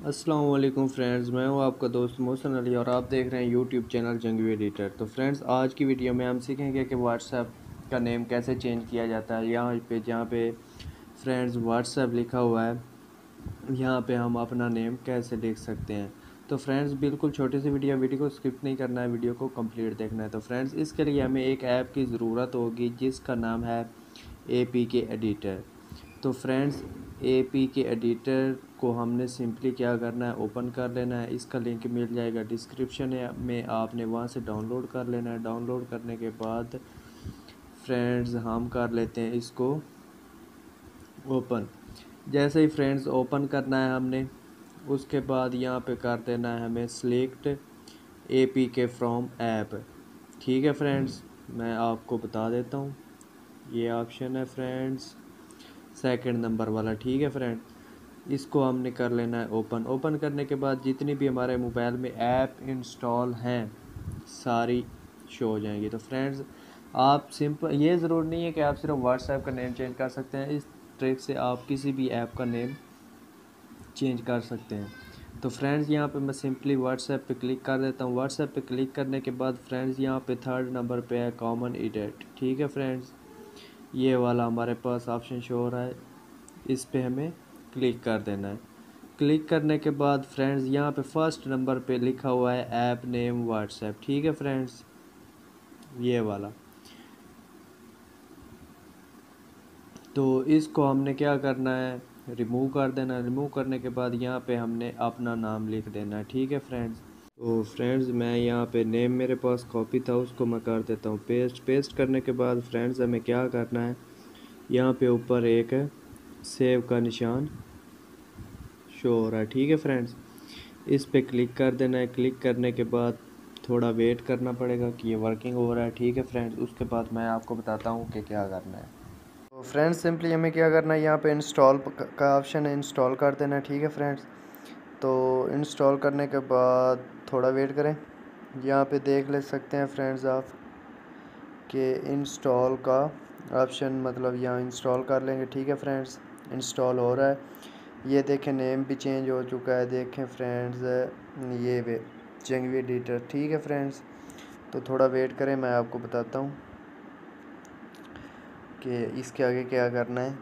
अस्सलाम वालेकुम फ्रेंड्स, मैं हूं आपका दोस्त मोहसिन अली और आप देख रहे हैं यूट्यूब चैनल जंगवी एडिटर। तो फ्रेंड्स, आज की वीडियो में हम सीखेंगे कि व्हाट्सएप का नेम कैसे चेंज किया जाता है। जहाँ पे फ्रेंड्स व्हाट्सएप लिखा हुआ है, यहाँ पे हम अपना नेम कैसे लिख सकते हैं। तो फ्रेंड्स, बिल्कुल छोटी सी वीडियो को स्किप नहीं करना है, वीडियो को कंप्लीट देखना है। तो फ्रेंड्स, इसके लिए हमें एक ऐप की ज़रूरत होगी जिसका नाम है APK एडिटर। तो फ्रेंड्स, APK एडिटर को हमने सिंपली क्या करना है, ओपन कर लेना है। इसका लिंक मिल जाएगा डिस्क्रिप्शन में, आपने वहाँ से डाउनलोड कर लेना है। डाउनलोड करने के बाद फ्रेंड्स हम कर लेते हैं इसको ओपन। जैसे ही फ्रेंड्स ओपन करना है हमने, उसके बाद यहाँ पे कर देना है हमें सिलेक्ट APK फ्रॉम ऐप। ठीक है फ्रेंड्स, मैं आपको बता देता हूँ, ये ऑप्शन है फ्रेंड्स सेकंड नंबर वाला। ठीक है फ्रेंड, इसको हमने कर लेना है ओपन। ओपन करने के बाद जितनी भी हमारे मोबाइल में ऐप इंस्टॉल हैं सारी शो हो जाएंगी। तो फ्रेंड्स, आप सिंपल, ये ज़रूर नहीं है कि आप सिर्फ व्हाट्सएप का नेम चेंज कर सकते हैं, इस ट्रिक से आप किसी भी ऐप का नेम चेंज कर सकते हैं। तो फ्रेंड्स, यहाँ पे मैं सिंपली व्हाट्सएप पे क्लिक कर देता हूँ। व्हाट्सएप पे क्लिक करने के बाद फ्रेंड्स, यहाँ पे थर्ड नंबर पे है कॉमन एडिट। ठीक है फ्रेंड्स, ये वाला हमारे पास ऑप्शन शो हो रहा है, इस पे हमें क्लिक कर देना है। क्लिक करने के बाद फ्रेंड्स, यहाँ पे फर्स्ट नंबर पे लिखा हुआ है ऐप नेम व्हाट्सएप। ठीक है फ्रेंड्स, ये वाला। तो इसको हमने क्या करना है, रिमूव कर देना है। रिमूव करने के बाद यहाँ पे हमने अपना नाम लिख देना है। ठीक है फ्रेंड्स। तो फ्रेंड्स, मैं यहाँ पे नेम मेरे पास कॉपी था, उसको मैं कर देता हूँ पेस्ट। पेस्ट करने के बाद फ्रेंड्स, हमें क्या करना है, यहाँ पे ऊपर एक सेव का निशान शो हो रहा है। ठीक है फ्रेंड्स, इस पे क्लिक कर देना है। क्लिक करने के बाद थोड़ा वेट करना पड़ेगा कि ये वर्किंग हो रहा है। ठीक है फ्रेंड्स, उसके बाद मैं आपको बताता हूँ कि क्या करना है। तो फ्रेंड्स, सिंपली हमें क्या करना है, यहाँ पे इंस्टॉल का ऑप्शन है, इंस्टॉल कर देना है। ठीक है फ्रेंड्स, तो इंस्टॉल करने के बाद थोड़ा वेट करें। यहाँ पे देख ले सकते हैं फ्रेंड्स आप कि इंस्टॉल का ऑप्शन, मतलब यहाँ इंस्टॉल कर लेंगे। ठीक है फ्रेंड्स, इंस्टॉल हो रहा है। ये देखें नेम भी चेंज हो चुका है, देखें फ्रेंड्स, ये वे जंगवी एडिटर। ठीक है फ्रेंड्स, तो थोड़ा वेट करें, मैं आपको बताता हूँ कि इसके आगे क्या करना है।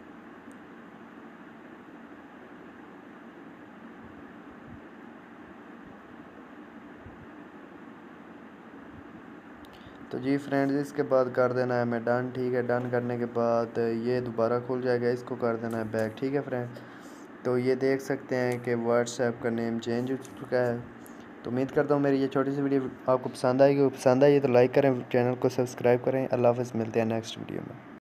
तो जी फ्रेंड्स, इसके बाद कर देना है हमें डन। ठीक है, डन करने के बाद ये दोबारा खुल जाएगा, इसको कर देना है बैक। ठीक है फ्रेंड्स, तो ये देख सकते हैं कि व्हाट्सएप का नेम चेंज हो चुका है। तो उम्मीद करता हूँ मेरी ये छोटी सी वीडियो आपको पसंद आएगी। पसंद आई तो लाइक करें, चैनल को सब्सक्राइब करें। अल्लाह हाफ़िज़, मिलते हैं नेक्स्ट वीडियो में।